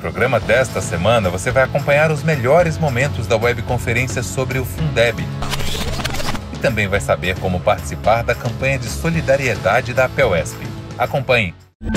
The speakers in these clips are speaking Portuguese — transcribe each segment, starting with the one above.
programa desta semana, você vai acompanhar os melhores momentos da webconferência sobre o Fundeb. E também vai saber como participar da campanha de solidariedade da APEUESP. Acompanhe!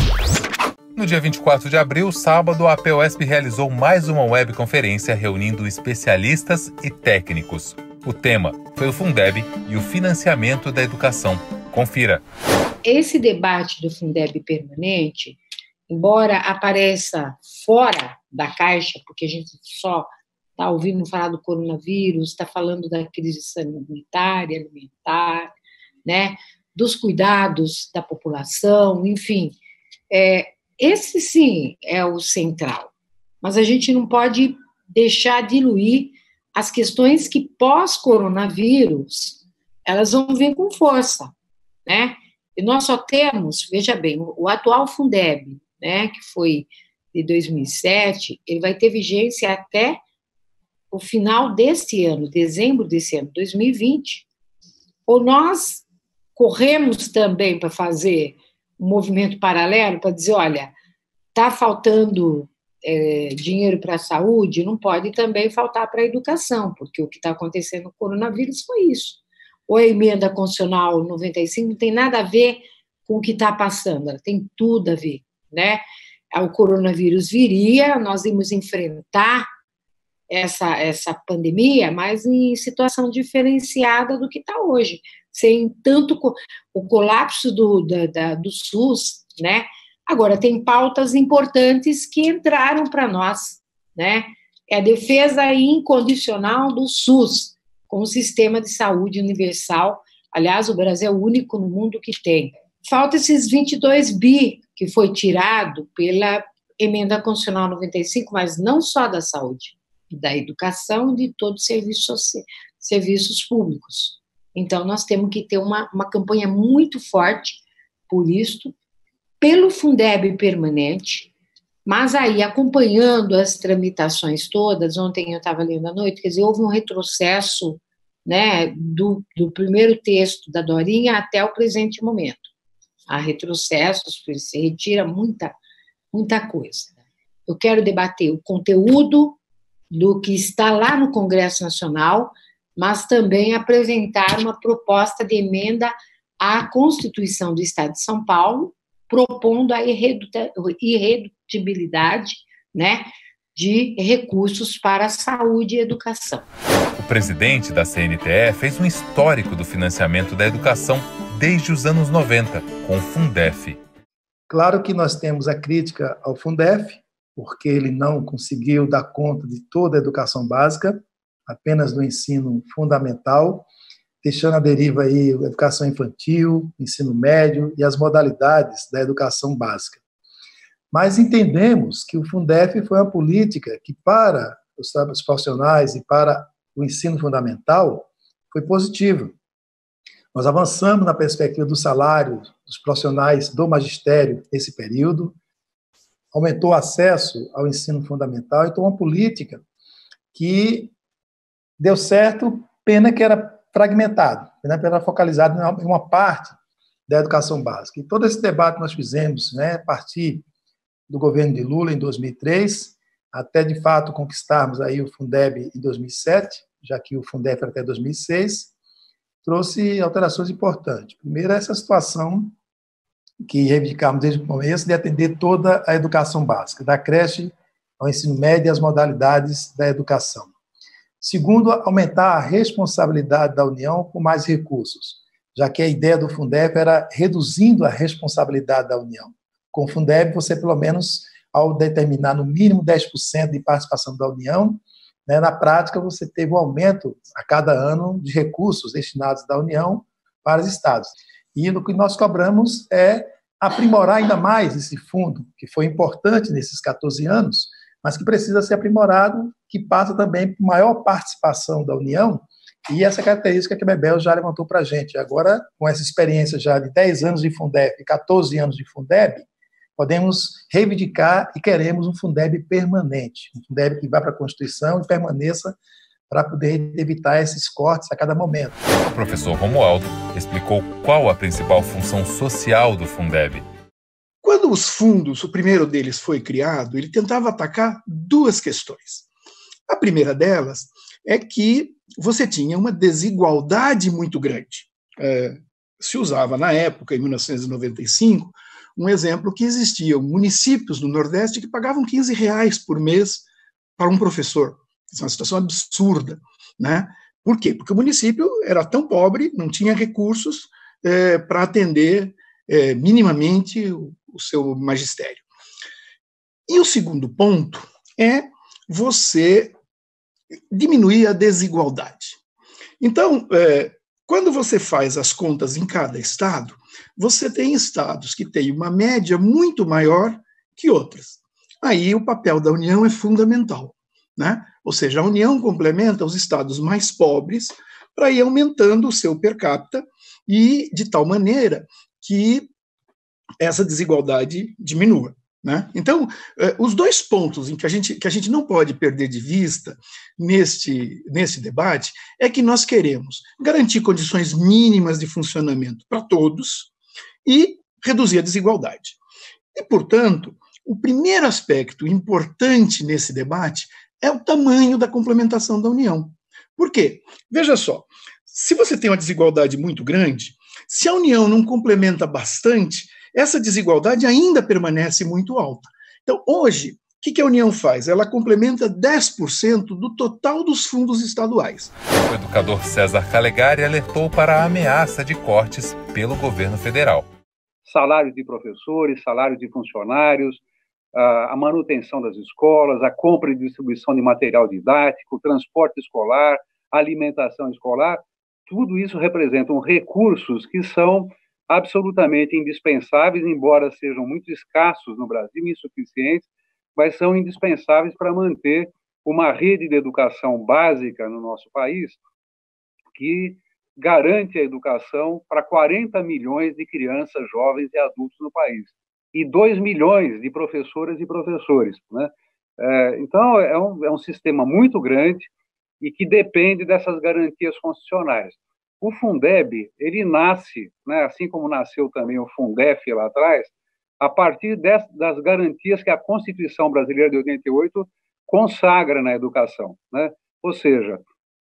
No dia 24 de abril, sábado, a APEUESP realizou mais uma webconferência reunindo especialistas e técnicos. O tema foi o Fundeb e o financiamento da educação. Confira! Esse debate do Fundeb permanente, embora apareça fora da caixa, porque a gente só está ouvindo falar do coronavírus, está falando da crise sanitária, alimentar, né, dos cuidados da população, enfim, esse sim é o central. Mas a gente não pode deixar diluir as questões que pós-coronavírus, elas vão vir com força, né? E nós só temos, veja bem, o atual Fundeb, né, que foi de 2007, ele vai ter vigência até o final deste ano, dezembro desse ano, 2020. Ou nós corremos também para fazer um movimento paralelo, para dizer, olha, está faltando dinheiro para a saúde, não pode também faltar para a educação, porque o que está acontecendo no coronavírus foi isso. Ou a emenda constitucional 95 não tem nada a ver com o que está passando, ela tem tudo a ver, né? O coronavírus viria, nós íamos enfrentar essa pandemia, mas em situação diferenciada do que está hoje, sem tanto o colapso do SUS, né? Agora, tem pautas importantes que entraram para nós, né? É a defesa incondicional do SUS, como sistema de saúde universal. Aliás, o Brasil é o único no mundo que tem. Falta esses 22 bi que foi tirado pela emenda constitucional 95, mas não só da saúde, da educação e de todos os serviços públicos. Então, nós temos que ter uma campanha muito forte por isso, pelo Fundeb permanente, mas aí, acompanhando as tramitações todas, ontem eu estava lendo à noite, quer dizer, houve um retrocesso, né, do primeiro texto da Dorinha até o presente momento. Há retrocessos, se retira muita coisa. Eu quero debater o conteúdo do que está lá no Congresso Nacional, mas também apresentar uma proposta de emenda à Constituição do Estado de São Paulo, propondo a irredutibilidade, né, de recursos para a saúde e educação. O presidente da CNTE fez um histórico do financiamento da educação desde os anos 90, com o Fundef. Claro que nós temos a crítica ao Fundef, porque ele não conseguiu dar conta de toda a educação básica, apenas do ensino fundamental, deixando à deriva aí a educação infantil, ensino médio e as modalidades da educação básica. Mas entendemos que o Fundef foi uma política que, para os profissionais e para o ensino fundamental, foi positiva. Nós avançamos na perspectiva do salário dos profissionais do magistério nesse período, aumentou o acesso ao ensino fundamental, então uma política que deu certo, pena que era fragmentado, pena que era focalizado em uma parte da educação básica. E todo esse debate nós fizemos, né, a partir do governo de Lula em 2003, até de fato conquistarmos aí o Fundeb em 2007, já que o Fundeb era até 2006, trouxe alterações importantes. Primeiro, essa situação que reivindicamos desde o começo de atender toda a educação básica, da creche ao ensino médio e as modalidades da educação. Segundo, aumentar a responsabilidade da União com mais recursos, já que a ideia do Fundeb era reduzindo a responsabilidade da União. Com o Fundeb, você, pelo menos, ao determinar no mínimo 10% de participação da União, né, na prática, você teve um aumento a cada ano de recursos destinados da União para os estados. E o que nós cobramos é aprimorar ainda mais esse fundo, que foi importante nesses 14 anos, mas que precisa ser aprimorado, que passa também por maior participação da União, e essa característica que a Bebel já levantou para a gente. Agora, com essa experiência já de 10 anos de Fundeb e 14 anos de Fundeb, podemos reivindicar e queremos um Fundeb permanente, um Fundeb que vá para a Constituição e permaneça para poder evitar esses cortes a cada momento. O professor Romualdo explicou qual a principal função social do Fundeb. Quando Quando os fundos, o primeiro deles foi criado, ele tentava atacar duas questões. A primeira delas é que você tinha uma desigualdade muito grande. Se usava na época, em 1995, um exemplo que existiam municípios no Nordeste que pagavam R$15 por mês para um professor. Isso é uma situação absurda, né? Por quê? Porque o município era tão pobre, não tinha recursos para atender minimamente o seu magistério. E o segundo ponto é você diminuir a desigualdade. Então, quando você faz as contas em cada estado, você tem estados que têm uma média muito maior que outras. Aí o papel da União é fundamental, né? Ou seja, a União complementa os estados mais pobres para ir aumentando o seu per capita e de tal maneira que essa desigualdade diminua, né? Então, os dois pontos em que a gente não pode perder de vista nesse debate é que nós queremos garantir condições mínimas de funcionamento para todos e reduzir a desigualdade. E, portanto, o primeiro aspecto importante nesse debate é o tamanho da complementação da União. Por quê? Veja só, se você tem uma desigualdade muito grande, se a União não complementa bastante, essa desigualdade ainda permanece muito alta. Então, hoje, o que a União faz? Ela complementa 10% do total dos fundos estaduais. O educador César Calegari alertou para a ameaça de cortes pelo governo federal. Salários de professores, salários de funcionários, a manutenção das escolas, a compra e distribuição de material didático, transporte escolar, alimentação escolar, tudo isso representam recursos que são absolutamente indispensáveis, embora sejam muito escassos no Brasil, insuficientes, mas são indispensáveis para manter uma rede de educação básica no nosso país que garante a educação para 40 milhões de crianças, jovens e adultos no país, e 2 milhões de professoras e professores, né? Então, é um sistema muito grande e que depende dessas garantias constitucionais. O Fundeb, ele nasce, né, assim como nasceu também o Fundef lá atrás, a partir das garantias que a Constituição Brasileira de 88 consagra na educação, né? Ou seja,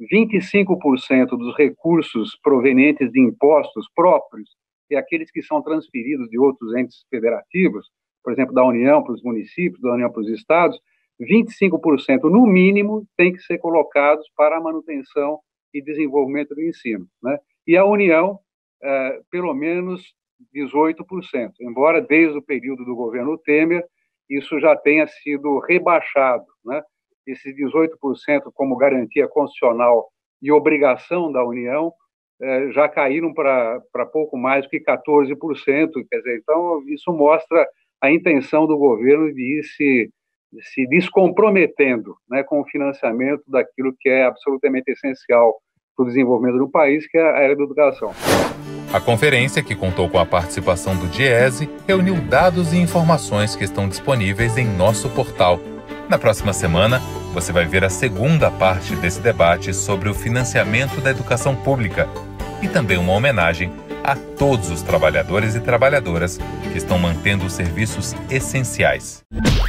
25% dos recursos provenientes de impostos próprios e aqueles que são transferidos de outros entes federativos, por exemplo, da União para os municípios, da União para os estados, 25% no mínimo tem que ser colocados para a manutenção e desenvolvimento do ensino, né? E a União, pelo menos 18%, embora desde o período do governo Temer isso já tenha sido rebaixado, né? Esses 18% como garantia constitucional e obrigação da União já caíram para pouco mais do que 14%, quer dizer, então isso mostra a intenção do governo de ir se descomprometendo, né, com o financiamento daquilo que é absolutamente essencial para o desenvolvimento do país, que é a área da educação. A conferência, que contou com a participação do DIEESE, reuniu dados e informações que estão disponíveis em nosso portal. Na próxima semana, você vai ver a segunda parte desse debate sobre o financiamento da educação pública e também uma homenagem a todos os trabalhadores e trabalhadoras que estão mantendo os serviços essenciais.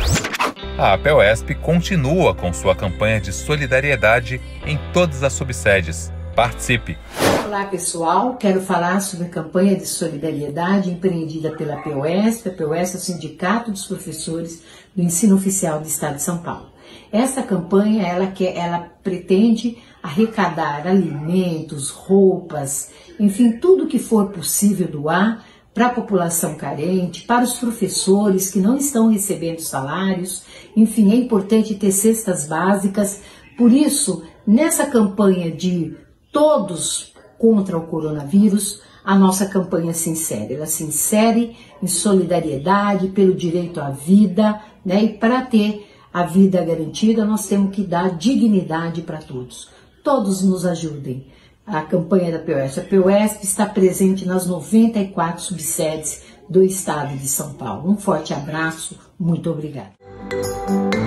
A APEUESP continua com sua campanha de solidariedade em todas as subsedes. Participe! Olá pessoal, quero falar sobre a campanha de solidariedade empreendida pela APEUESP. A APEUESP é o Sindicato dos Professores do Ensino Oficial do Estado de São Paulo. Essa campanha ela pretende arrecadar alimentos, roupas, enfim, tudo que for possível doar para a população carente, para os professores que não estão recebendo salários. Enfim, é importante ter cestas básicas. Por isso, nessa campanha de todos contra o coronavírus, a nossa campanha se insere. Ela se insere em solidariedade pelo direito à vida, né? E para ter a vida garantida, nós temos que dar dignidade para todos. Todos nos ajudem. A campanha da APEUESP. A APEUESP está presente nas 94 subsedes do estado de São Paulo. Um forte abraço, muito obrigada.